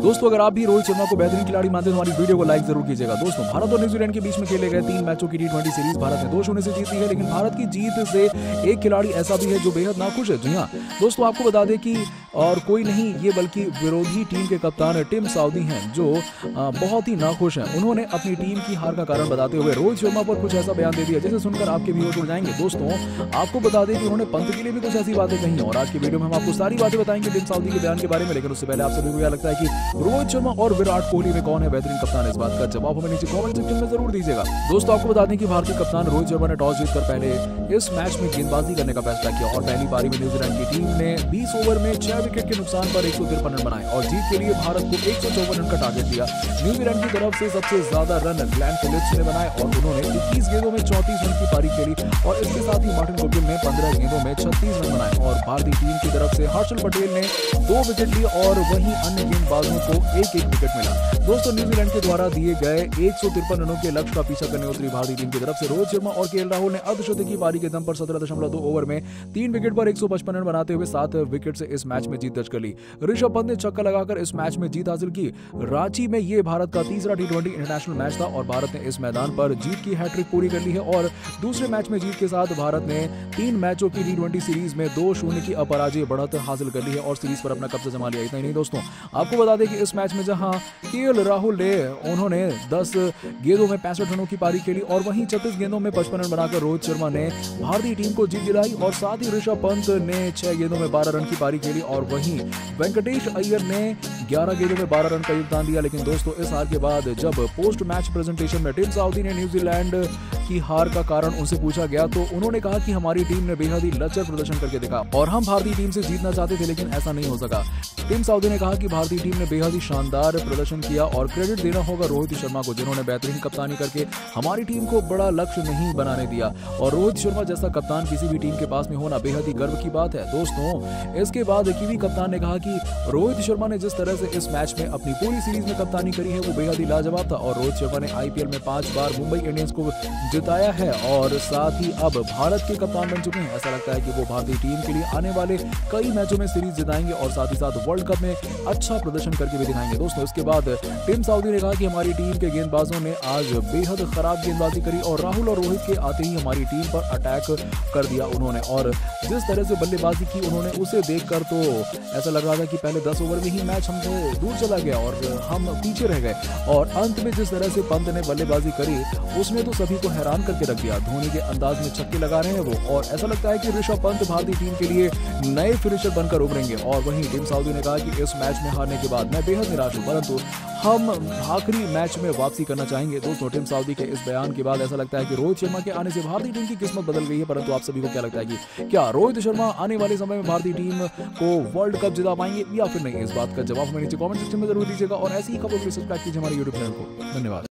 दोस्तों अगर आप भी रोहित शर्मा को बेहतरीन खिलाड़ी मानते हैं तो हमारी वीडियो को लाइक जरूर कीजिएगा। दोस्तों भारत और न्यूजीलैंड के बीच में खेले गए 3 मैचों की T20 सीरीज भारत ने 2-0 से जीती है, लेकिन भारत की जीत से एक खिलाड़ी ऐसा भी है जो बेहद नाखुश है। जी हाँ दोस्तों, आपको बता दें कि और कोई नहीं ये बल्कि विरोधी टीम के कप्तान टिम साउदी हैं जो बहुत ही नाखुश हैं। उन्होंने अपनी टीम की हार का कारण बताते हुए रोहित शर्मा पर कुछ ऐसा बयान दे दिया जिसे सुनकर आपके व्यूअर्स उड़ जाएंगे। दोस्तों आपको बता दें कि उन्होंने पंत के लिए भी कुछ ऐसी बातें कही और आज की वीडियो में हम आपको सारी बातें बताएंगे टिम साउदी के बयान के बारे में। लेकिन उससे पहले आप सभी को क्या लगता है कि रोहित शर्मा और विराट कोहली में कौन है बेहतरीन कप्तान? इस बात का जवाब हमें नीचे कमेंट सेक्शन में जरूर दीजिएगा। दोस्तों आपको बता दें कि भारतीय कप्तान रोहित शर्मा ने टॉस जीतकर पहले इस मैच में गेंदबाजी करने का फैसला किया और पहली पारी में न्यूजीलैंड की टीम ने 20 ओवर में 6 विकेट के नुकसान पर 153 रन बनाए और जीत के लिए भारत को 154 रन का टारगेट दिया। न्यूजीलैंड की तरफ से सबसे ज्यादा रन ग्लेन फिलिप्स ने बनाए और उन्होंने 21 गेंदों में 34 रन की पारी खेली और इसके साथ ही मार्टिन गुप्टिल ने 15 गेंदों में 36 रन बनाए और भारतीय टीम की तरफ से हर्षल पटेल ने 2 विकेट लिए और वहीं अन्य गेंदबाजों को एक विकेट मिला। दोस्तों न्यूजीलैंड के द्वारा दिए गए 153 रनों के लक्ष्य का पीछा करने उतरी भारतीय टीम की तरफ से रोहित शर्मा और केएल राहुल ने अर्धशतकीय पारी के दम पर 17.2 ओवर में 3 विकेट पर 155 रन बनाते हुए 7 विकेट से इस मैच में जीत दर्ज कर ली। ऋषभ पंत ने छक्का लगाकर इस मैच में जीत हासिल की। रांची में ये भारत का तीसरा T20 इंटरनेशनल मैच था और भारत ने इस मैदान पर जीत की हैट्रिक पूरी कर ली है और दूसरे मैच में जीत के साथ भारत ने 3 मैचों की T20 सीरीज में 2-0 की अपराजय बढ़त हासिल कर ली है और सीरीज पर अपना कब्जा जमा लिया। इतना ही नहीं दोस्तों, आपको बता दें कि इस मैच में जहां केएल राहुल ने उन्होंने 10 गेंदों में 65 रनों की पारी खेली और वहीं 36 गेंदों में 55 रन बनाकर रोहित शर्मा ने भारतीय टीम को जीत दिलाई और साथ ही ऋषभ पंत ने 6 गेंदों में 12 रन की पारी खेली और वहीं वेंकटेश अय्यर ने 11 गेंदों में 12 रन का योगदान दिया। लेकिन दोस्तों इस हार के बाद जब पोस्ट मैच प्रेजेंटेशन में टिम साउदी ने न्यूजीलैंड की हार का कारण उनसे पूछा गया तो उन्होंने कहा कि हमारी टीम ने बेहद ही लचर प्रदर्शन करके दिखा और हम भारतीय टीम से जीतना चाहते थे लेकिन ऐसा नहीं हो सका। टिम साउदी ने कहा कि भारतीय टीम ने बेहद ही शानदार प्रदर्शन किया और क्रेडिट देना होगा रोहित शर्मा को जिन्होंने बेहतरीन कप्तानी करके हमारी टीम को बड़ा लक्ष्य नहीं बनाने दिया और रोहित शर्मा जैसा कप्तान किसी भी टीम के पास में होना बेहद ही गर्व की बात है। दोस्तों इसके बाद कीवी कप्तान ने कहा कि रोहित शर्मा ने जिस तरह से इस मैच में अपनी पूरी सीरीज में कप्तानी करी है वो बेहद ही लाजवाब था और रोहित शर्मा ने आईपीएल में 5 बार मुंबई इंडियंस को जिताया है और साथ ही अब भारत के कप्तान बन चुके हैं। ऐसा लगता है कि वो भारतीय टीम के लिए आने वाले कई मैचों में सीरीज जिताएंगे और साथ ही साथ वर्ल्ड कप में अच्छा प्रदर्शन करके भी दिखाएंगे। दोस्तों इसके बाद टिम साउदी ने कहा कि हमारी टीम के गेंदबाजों ने आज बेहद खराब गेंदबाजी करी और राहुल और रोहित के आते ही हमारी टीम पर अटैक कर दिया उन्होंने और जिस तरह से बल्लेबाजी की उन्होंने उसे देखकर तो ऐसा लग रहा था कि पहले 10 ओवर में ही मैच हमसे दूर चला गया और हम पीछे रह गए और अंत में जिस तरह से पंत ने बल्लेबाजी करी उसने तो सभी को हैरान करके रख दिया। धोनी के अंदाज में छक्के लगा रहे हैं वो और ऐसा लगता है कि ऋषभ पंत भारतीय टीम के लिए नए फिनिशर बनकर उभरेंगे और वहीं टिम साउदी ने कहा कि इस मैच में हारने के बाद मैं बेहद निराश हूं परंतु हम आखिरी मैच में वापसी करना चाहेंगे। दोस्तों टिम साउदी के इस बयान के बाद ऐसा लगता है कि रोहित शर्मा के आने से भारतीय टीम की किस्मत बदल गई है परंतु आप सभी को क्या लगता है कि क्या रोहित शर्मा आने वाले समय में भारतीय टीम को वर्ल्ड कप जिता पाएंगे या फिर नहीं? इस बात का जवाब हमें नीचे कमेंट सेक्शन में जरूर दीजिएगा और ऐसी ही खबरों के लिए सब्सक्राइब कीजिए हमारे यूट्यूब चैनल को। धन्यवाद।